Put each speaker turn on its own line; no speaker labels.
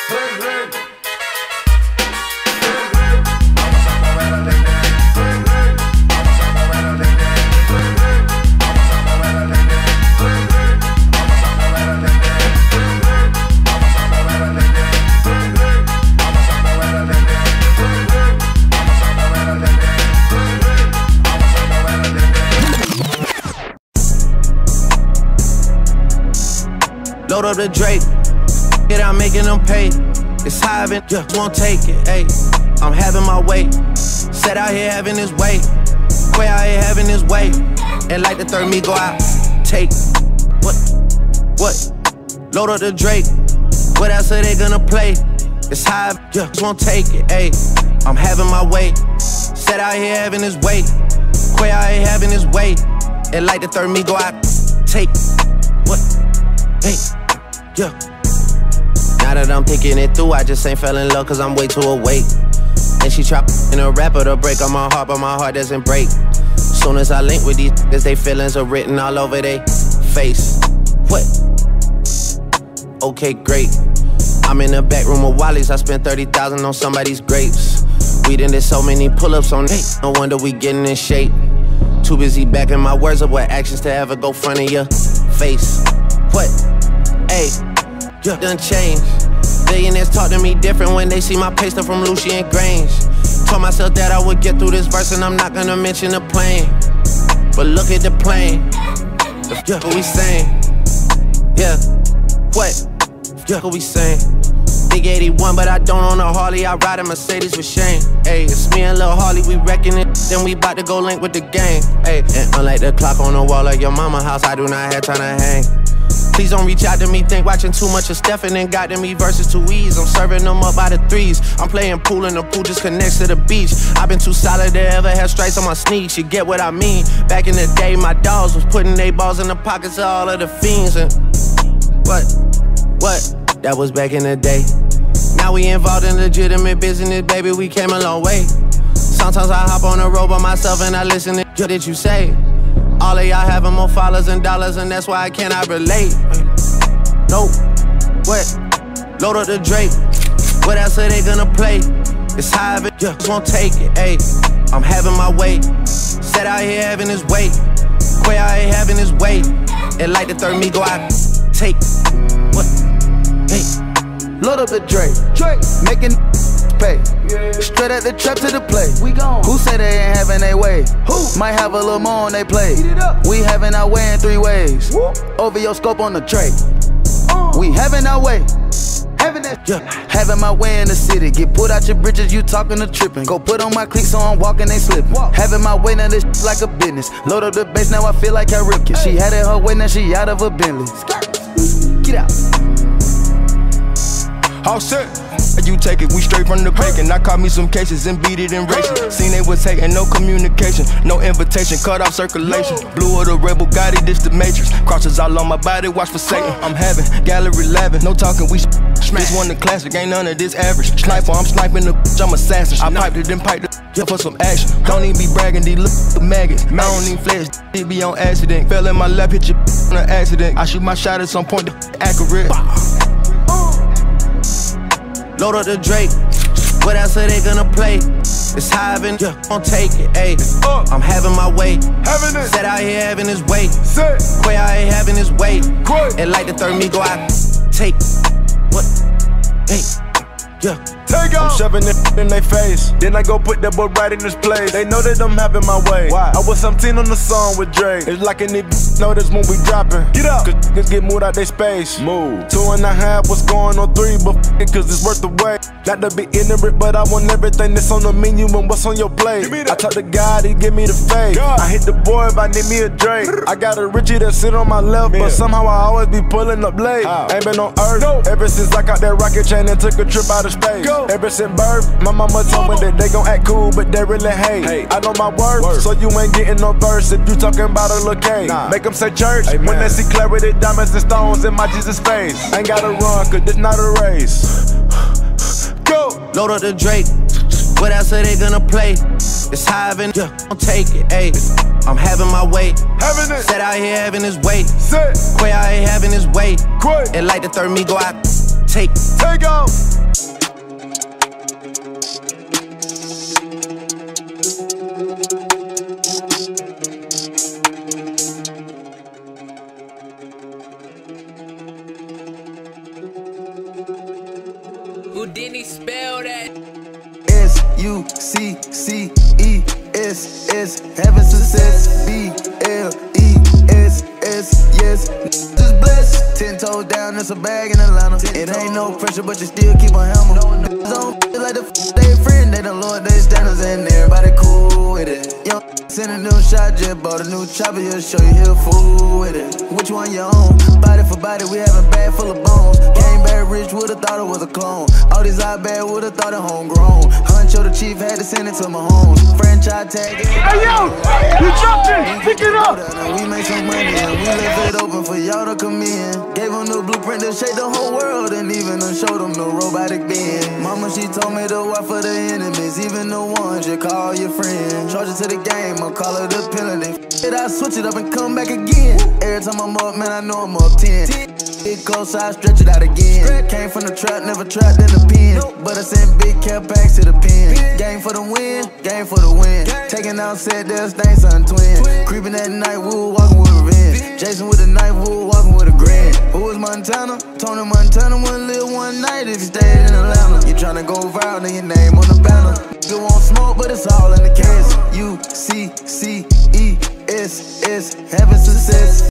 Load up the Drake, I'm making them pay. It's high and won't take it, ayy. I'm having my way. Set out here having his way. Quay out here having his way. And like the third me go out, take. What? Load up the Drake. What else are they gonna play? It's high, won't take it, ayy. I'm having my way. Set out here having his way. Quay out here having his way. And like the third me go out, take. What? Hey. Yeah. Now that I'm thinking it through, I just ain't fell in love cause I'm way too awake. And she try in a rapper to break on my heart, but my heart doesn't break. Soon as I link with these niggas, they feelings are written all over they face. What? Okay, great. I'm in the back room with Wally's, I spent 30,000 on somebody's grapes. We done did so many pull-ups on Nate, no wonder we getting in shape. Too busy backing my words up with actions to ever go front of your face. What? Ayy, done changed. Billionaires talk to me different when they see my pay stuff from Lucian Grange. Told myself that I would get through this verse and I'm not gonna mention the plane. But look at the plane. What we saying? Yeah, what we saying? Big 81, but I don't own a Harley. I ride a Mercedes with Shane. Ayy, it's me and Lil Harley, we wrecking it. Then we bout to go link with the gang. Ayy, and unlike the clock on the wall of your mama house, I do not have time to hang. Please don't reach out to me, think watching too much of Stephen and got to me versus too easy. I'm serving them up by the threes. I'm playing pool and the pool just connects to the beach. I've been too solid to ever have stripes on my sneaks. You get what I mean? Back in the day, my dogs was putting they balls in the pockets of all of the fiends. And what? That was back in the day. Now we involved in legitimate business, baby, we came a long way. Sometimes I hop on the road by myself and I listen to what did you say? All of y'all having more followers and dollars, and that's why I cannot relate. Nope. What? Load up the Drake. What else are they gonna play? It's high, but won't take it, ayy. I'm having my way. Set out here having his way. Quay out here having his way. And like the third me go out, take. What? Hey.
Load up the Drake. Making pay. Straight at the trap to the play. We gone. Who say they ain't having their way? Who? Might have a little more on they play. We having our way in 3 ways. Whoop. Over your scope on the tray. We having our way. Having my way in the city. Get put out your bridges, you talking to tripping. Go put on my cleats so I'm walking, ain't slipping. Having my way, now this like a business. Load up the bass, now I feel like Cal Ripken. She had it her way, now she out of a Bentley. Get out.
All set. You take it, we straight from the bacon. I caught me some cases and beat it in racing. Seen they was hating, no communication, no invitation, cut off circulation. Blue of the rebel, got it, this the matrix. Crosses all on my body, watch for Satan. I'm having gallery laughing, no talking, we this one the classic, ain't none of this average. Sniper, I'm sniping the bitch, I'm assassin. I piped it, then piped the for some action. Don't even be bragging, these little maggots. I don't even flex, it be on accident. Fell in my lap, hit your on an accident. I shoot my shot at some point, accurate.
Load up the Drake. What else are they gonna play? It's high and won't take it, ayy. I'm having my way. Set out here having his way. Quay out here having his way. And like the third me go out, take. What? Hey.
I'm shoving it in their face. Then I go put that boy right in his place. They know that I'm having my way. Why? I was 17 on the song with Drake. It's like any notice when we dropping. Get up. Cause niggas get moved out they space. Move. 2.5, what's going on 3? But f it, cause it's worth the wait. Not to be ignorant, but I want everything that's on the menu and what's on your plate. I talk to God, he give me the faith. I hit the boy if I need me a Drake. I got a Richie that sit on my left, but somehow I always be pulling up late. Ain't been on earth ever since I got that rocket chain and took a trip out of space. Ever since birth, my mama told me that they gon' act cool, but they really hate. I know my worth, so you ain't getting no verse if you talking about a little K. Make them say church, when they see clarity, diamonds and stones in my Jesus face. Ain't gotta run, cause this not a race. Go!
Load up the Drake. What else are they gonna play? It's high and don't take it, ayy. I'm having my way. Set out here having his way. Quay out here having his way. And like the third me go out, take off.
Houdini spell that.
S-U-C-C-E-S-S, having success. B-L-E-S-S, yes. Just blessed. 10 toes down, it's a bag in Atlanta. It ain't no pressure, but you still keep a hammer. Don't like the they friend, they done lowered their standards and everybody cool with it. Young sending them shot, just bought a new chopper, he'll show you he'll fool with it. Which one you own? Body for body, we having bag full of bones. Came back rich, would've thought it was a clone. All these eye bad, would've thought it homegrown. Huncho the chief had to send it to my homes. Franchise tag it.
Hey yo, you dropped it, pick it up.
We make some money and we left it open for y'all to come in. Gave them the blueprint to shake the whole world and even to show them the robotic being. Mama, she told me to watch for the enemies, even the ones you call your friends. Charge it to the game, I'll call it a penalty. I switch it up and come back again. Every time I'm up, man, I know I'm up 10. Big close, I stretch it out again. Came from the trap, never trapped in the pen. But I sent big cap packs to the pen. Game for the win, game for the win. Taking out set, there's things, son, twin. Creeping at night, woo, walking with revenge. Jason with a knife, woo, walking with a grin. Who is Montana? Tony Montana wouldn't live one night if you stayed in Atlanta. You tryna go viral, then your name on the banner. You won't smoke, but it's all in the case. U-C-C-E-S-S, having success.